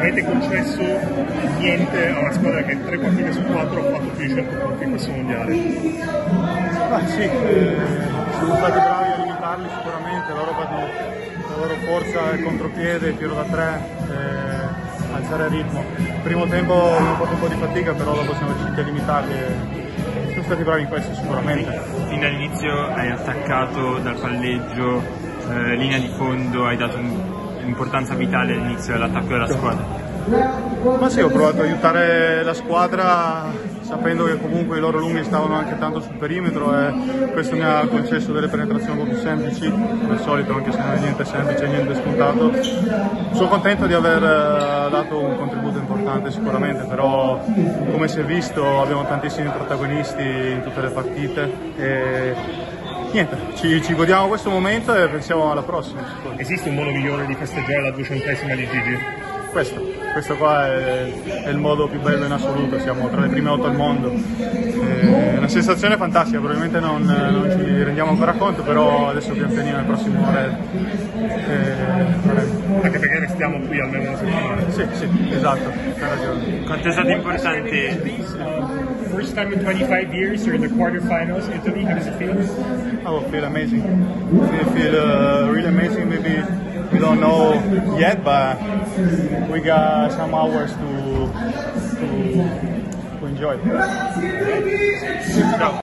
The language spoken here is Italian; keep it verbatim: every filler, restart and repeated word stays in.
avete concesso niente a una squadra che tre partite su quattro ha fatto più di cento punti in questo mondiale. Ah, sì, eh, siamo stati bravi a limitarli sicuramente, loro vanno, la loro forza è il contropiede, il tiro da tre, eh, alzare il ritmo. Il primo tempo abbiamo fatto un po' di fatica, però dopo siamo riusciti a limitarli e siamo stati bravi in questo sicuramente. Fin dall'inizio hai attaccato dal palleggio, eh, linea di fondo, hai dato un'importanza vitale all'inizio dell'attacco della squadra. Ma sì, ho provato ad aiutare la squadra sapendo che comunque i loro lunghi stavano anche tanto sul perimetro e questo mi ha concesso delle penetrazioni un po' più semplici, come al solito, anche se non è niente semplice, niente scontato. Sono contento di aver dato un contributo importante sicuramente, però come si è visto abbiamo tantissimi protagonisti in tutte le partite e niente, ci, ci godiamo questo momento e pensiamo alla prossima. Esiste un modo migliore di festeggiare la duecentesima di Gigi? Questo, questo qua è, è il modo più bello in assoluto, siamo tra le prime otto al mondo, è una sensazione fantastica, probabilmente non, non ci rendiamo ancora conto, però adesso pian pianino nel prossimo ore eh, anche perché restiamo qui almeno una settimana. Sì, sì, esatto, hai ragione. Quanto è stato importante? First time in twenty-five years, you're in the quarterfinals, Italy, how does it feel? Oh, I feel amazing, I feel uh, really amazing, maybe we don't know yet, but we got some hours to, to, to enjoy. Ciao.